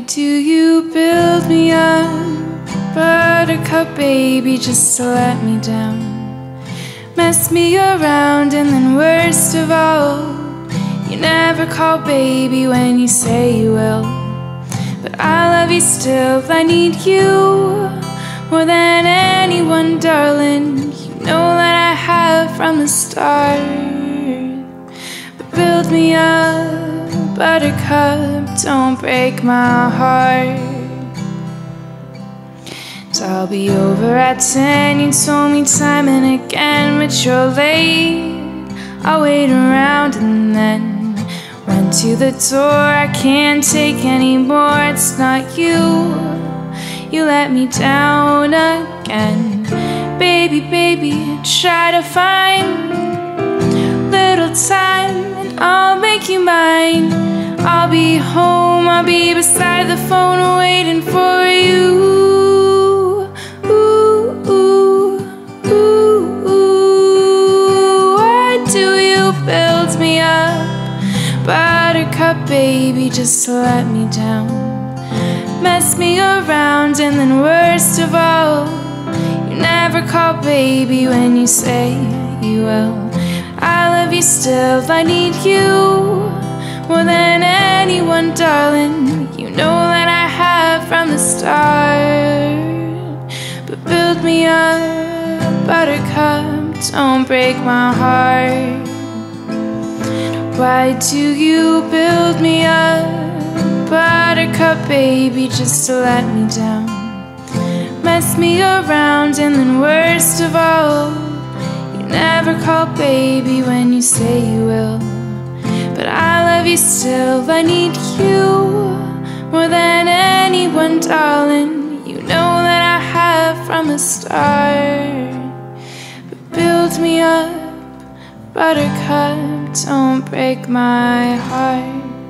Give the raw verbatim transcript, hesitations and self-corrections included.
do you build me up, Buttercup baby, just to let me down? Mess me around and then worst of all, you never call baby when you say you will. But I love you still, I need you more than anyone, darling. You know that I have from the start. But build me up, Buttercup, don't break my heart. 'Cause I'll be over at ten, you told me time and again, but you're late. I'll wait around and then run to the door. I can't take any more, it's not you. You let me down again. Baby, baby, try to find little time and I'll make you mine. I'll be home, I'll be beside the phone waiting for you. Ooh, ooh, ooh, ooh. Why do you build me up, Buttercup baby, just to let me down? Mess me around and then worst of all, you never call baby when you say you will. I love you still, I need you more than anyone, darling. You know that I have from the start. But build me up, Buttercup, don't break my heart. Why do you build me up, Buttercup baby, just to let me down? Mess me around and then worst of all, you never call baby when you say you will. But I love you still, I need you more than anyone, darling. You know that I have from the start. But build me up, Buttercup, don't break my heart.